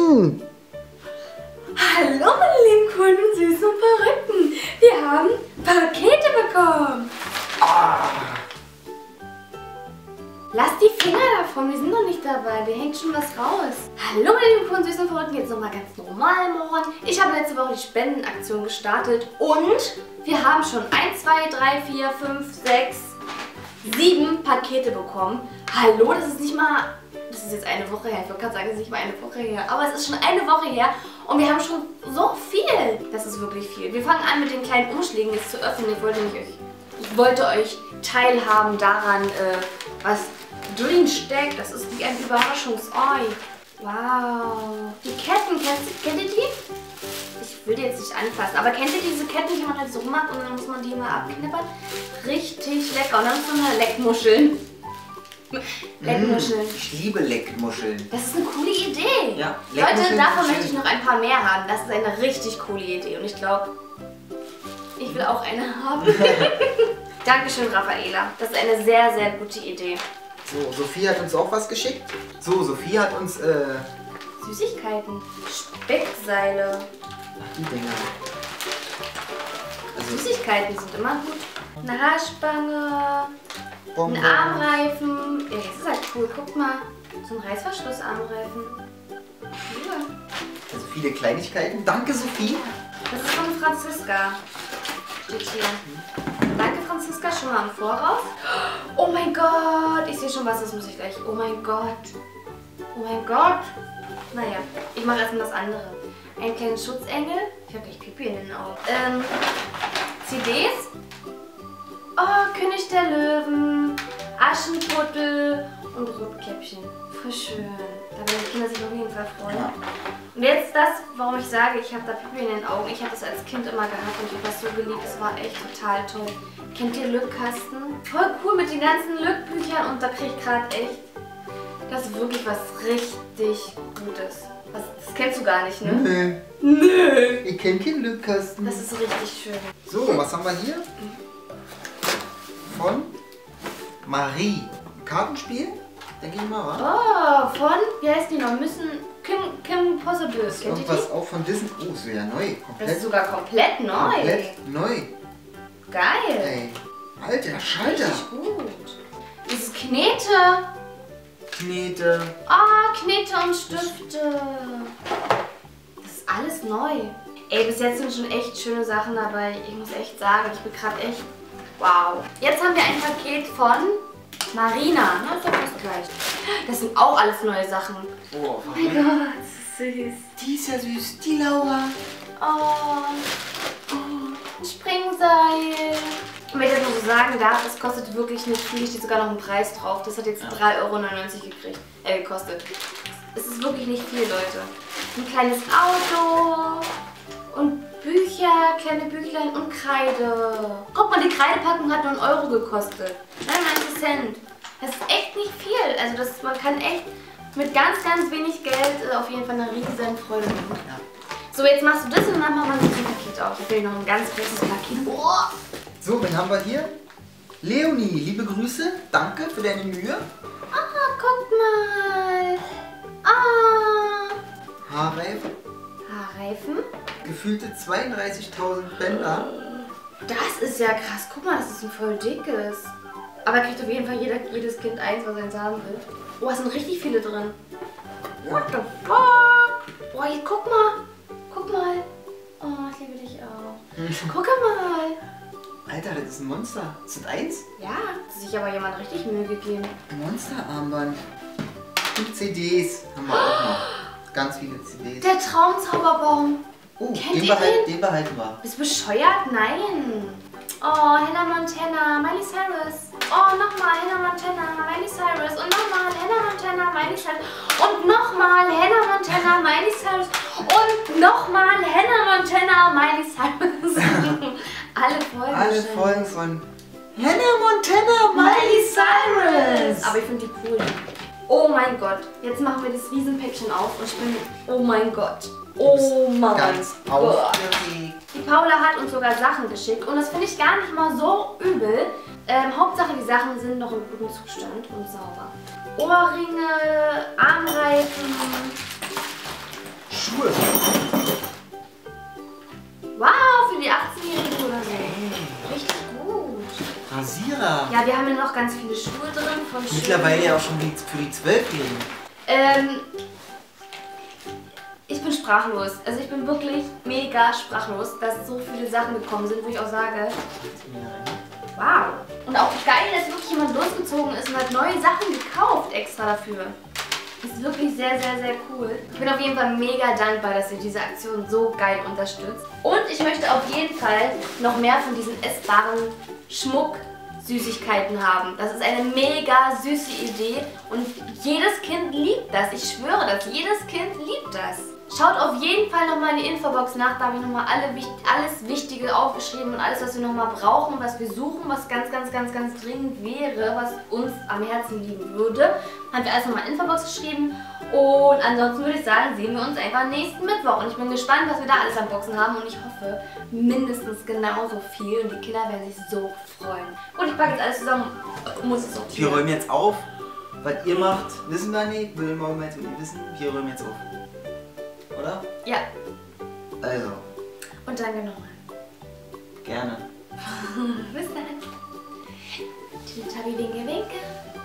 Hallo meine lieben coolen und süßen und Verrückten. Wir haben Pakete bekommen. Lass die Finger davon, wir sind noch nicht dabei, wir hängt schon was raus. Hallo meine lieben coolen, süßen und Verrückten, jetzt nochmal ganz normal morgen. Ich habe letzte Woche die Spendenaktion gestartet und wir haben schon 1, 2, 3, 4, 5, 6, 7 Pakete bekommen. Hallo, das ist nicht mal... Das ist jetzt eine Woche her. Ich wollte gerade sagen, es ist nicht mal eine Woche her. Aber es ist schon eine Woche her und wir haben schon so viel. Das ist wirklich viel. Wir fangen an mit den kleinen Umschlägen jetzt zu öffnen. Ich wollte euch teilhaben daran, was drin steckt. Das ist wie ein Überraschungsei. Wow. Die Ketten, kennt ihr die? Ich will die jetzt nicht anfassen, aber kennt ihr diese Ketten, die man halt so macht und dann muss man die mal abknippern? Richtig lecker. Und dann so eine Leckmuscheln. Leckmuscheln. Ich liebe Leckmuscheln. Das ist eine coole Idee. Ja, Leute, davon möchte ich noch ein paar mehr haben. Das ist eine richtig coole Idee. Und ich glaube, ich will auch eine haben. Dankeschön, Raffaela. Das ist eine sehr, sehr gute Idee. So, Sophie hat uns auch was geschickt. So, Sophie hat uns, Süßigkeiten. Speckseile. Ach, die Dinger. Also, Süßigkeiten sind immer gut. Eine Haarspange. Bonbon. Ein Armreifen. Ja, das ist halt cool. Guck mal. So ein Reißverschluss-Armreifen. Ja. Also viele Kleinigkeiten. Danke, Sophie. Das ist von Franziska. Steht hier. Danke, Franziska, schon mal im Voraus. Oh mein Gott. Ich sehe schon was, das muss ich gleich. Oh mein Gott. Oh mein Gott. Naja, ich mache erstmal das andere. Einen kleinen Schutzengel. Ich habe gleich Pipi in den Augen. CDs. Oh, König der Löwen, Aschenputtel und Rotkäppchen. Voll schön. Da werden die Kinder sich auf jeden Fall freuen. Ja. Und jetzt das, warum ich sage, ich habe da Pipi in den Augen. Ich habe das als Kind immer gehabt und ich habe das so geliebt. Es war echt total toll. Kennt ihr Lückkasten? Voll cool mit den ganzen Lückbüchern und da kriege ich gerade echt... Das ist wirklich was richtig Gutes. Das kennst du gar nicht, ne? Nö. Nö. Ich kenne keinen Lückkasten. Das ist richtig schön. So, was haben wir hier? Von Marie. Ein Kartenspiel? Denke ich mal, wa? Oh, von, wie heißt die noch? Kim Possible. Kennt ihr Irgendwas die? auch von Disney. Oh, ist ja neu. Das ist sogar komplett neu. Komplett neu. Geil. Ey. Alter Schalter. Richtig gut. Das ist Knete. Knete. Ah, Knete und Stifte. Das ist alles neu. Ey, bis jetzt sind schon echt schöne Sachen dabei. Ich muss echt sagen, ich bin gerade echt... Wow. Jetzt haben wir ein Paket von Marina. Na, ist doch fast gleich. Das sind auch alles neue Sachen. Oh, Oh mein Gott, das ist süß. die ist ja süß. Die Laura. Oh, ein Springseil. Und wenn ich das noch so sagen darf, es kostet wirklich nicht viel. Steht sogar noch ein Preis drauf. Das hat jetzt 3,99 € gekostet. Es ist wirklich nicht viel, Leute. Ein kleines Auto und Bücher, kleine Büchlein und Kreide. Guck mal, die Kreidepackung hat nur 1 € gekostet. 99 Cent. Das ist echt nicht viel. Also man kann echt mit ganz, ganz wenig Geld auf jeden Fall eine riesen Freude machen. Ja. So, jetzt machst du das und dann machen wir das Paket auf. Ich will noch ein ganz großes Paket. Boah. So, wen haben wir hier? Leonie, liebe Grüße. Danke für deine Mühe. Ah, guck mal. Ah. Haarreifen. Haarreifen. Gefühlte 32.000 Bänder. Das ist ja krass. Guck mal, das ist ein voll dickes. Aber kriegt auf jeden Fall jedes Kind eins, was eins haben will. Oh, es sind richtig viele drin. What the fuck? Boah, hier, guck mal. Guck mal. Oh, ich liebe dich auch. Guck mal. Alter, das ist ein Monster. Das sind eins? Ja, hat sich aber jemand richtig Mühe gegeben. Ein Monsterarmband. Und CDs haben wir auch noch. Ganz viele CDs. Der Traumzauberbaum. Oh, Kennt den, ihr den? den behalten wir. Bist du bescheuert? Nein. Oh, Hannah Montana, Miley Cyrus. Oh, nochmal Hannah Montana, Miley Cyrus. Und nochmal Hannah Montana, Miley Cyrus. Und nochmal Hannah Montana, Miley Cyrus. Und nochmal Hannah Montana, Miley Cyrus. Alle Folgen. Alle Folgen von Hannah Montana, Miley Cyrus. Aber ich finde die cool. Oh mein Gott. Jetzt machen wir das Riesenpäckchen auf und ich bin... Oh mein Gott. Oh mein Ganz Gott. aufgeregt. Die Paula hat uns sogar Sachen geschickt und das finde ich gar nicht mal so übel. Hauptsache die Sachen sind noch in gutem Zustand und sauber. Ohrringe, Armreifen, ganz viele Schuhe drin. Von Mittlerweile ja auch schon für die 12-Jährigen. Ich bin sprachlos. Also ich bin wirklich mega sprachlos, dass so viele Sachen gekommen sind, wo ich auch sage, wow. Und auch geil, dass wirklich jemand losgezogen ist und hat neue Sachen gekauft extra dafür. Das ist wirklich sehr, sehr, sehr cool. Ich bin auf jeden Fall mega dankbar, dass ihr diese Aktion so geil unterstützt. Und ich möchte auf jeden Fall noch mehr von diesen essbaren Schmuck-Süßigkeiten haben. Das ist eine mega süße Idee und jedes Kind liebt das. Ich schwöre das, jedes Kind liebt das. Schaut auf jeden Fall nochmal in die Infobox nach, da habe ich nochmal alles Wichtige aufgeschrieben und alles, was wir nochmal brauchen, was wir suchen, was ganz, ganz, ganz, ganz dringend wäre, was uns am Herzen liegen würde. Haben wir alles nochmal in die Infobox geschrieben und ansonsten würde ich sagen, sehen wir uns einfach nächsten Mittwoch. Und ich bin gespannt, was wir da alles am Boxen haben und ich hoffe mindestens genauso viel und die Kinder werden sich so freuen. Gut, ich packe jetzt alles zusammen und muss es sortieren. Wir räumen jetzt auf. Was ihr macht, wissen wir nicht. Will morgen jetzt nicht wissen. Wir räumen jetzt auf. Oder? Ja. Also. Und danke nochmal. Gerne. Bis dann. Tschüss, Winke, winke.